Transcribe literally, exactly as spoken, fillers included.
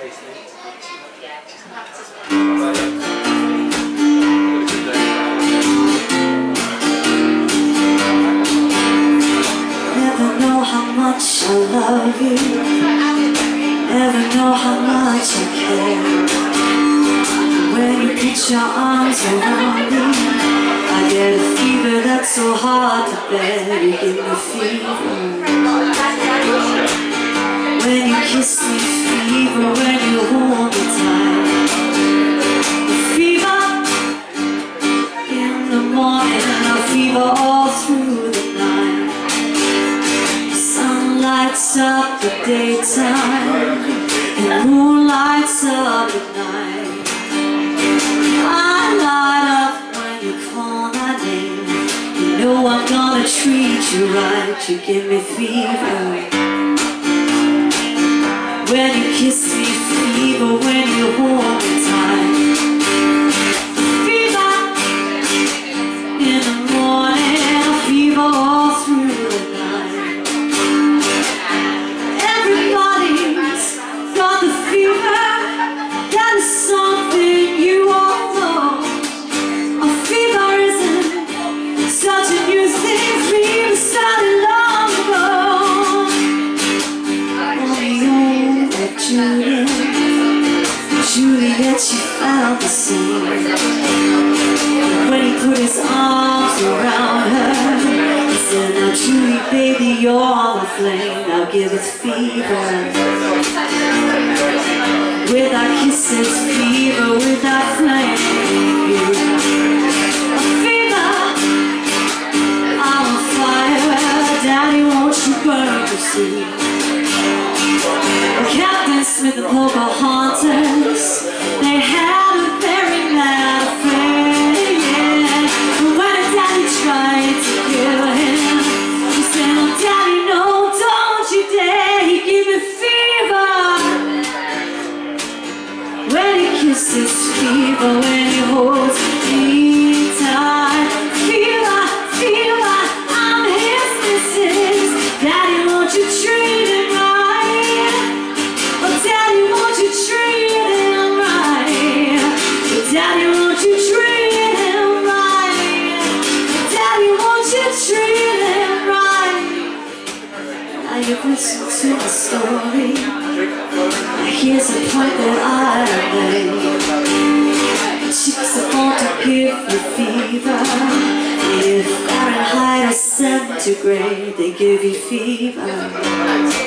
Never know how much I love you. Never know how much I care. When you put your arms around me, I get a fever that's so hard to bear. You give me fever. When you kiss me, fever. When you hold me tight, fever in the morning, a fever all through the night. The sun lights up the daytime, and moon lights up the night. I light up when you call my name. You know I'm gonna treat you right. You give me fever. When you kiss me, fever. When you hold me tight, fever in the morning, fever all through the night. Everybody's got the fever. That is something you all know. A fever isn't such a new thing. Fever started long ago. Juliet, Juliet, she felt the same. When he put his arms around her, he said, now Julie, baby, you're my flame. Now give it fever. Without kisses, fever, without flame. A fever, I'm on fire. Daddy, won't you burn the sea? Captain Smith and Pocahontas, they had a very mad affair, yeah. But when his daddy tried to kill him, he said, oh daddy, no, don't you dare. He gave me fever. When he kisses, fever. When he holds me tight, fever, fever, I'm his missus. Daddy, won't you treat him right? Daddy, won't you treat him right? Daddy, won't you treat him right? Daddy, won't you treat him right? Now you've listened to the story. Here's the point that I made. Chicks are born to give you fever. If Fahrenheit or centigrade, they give you fever.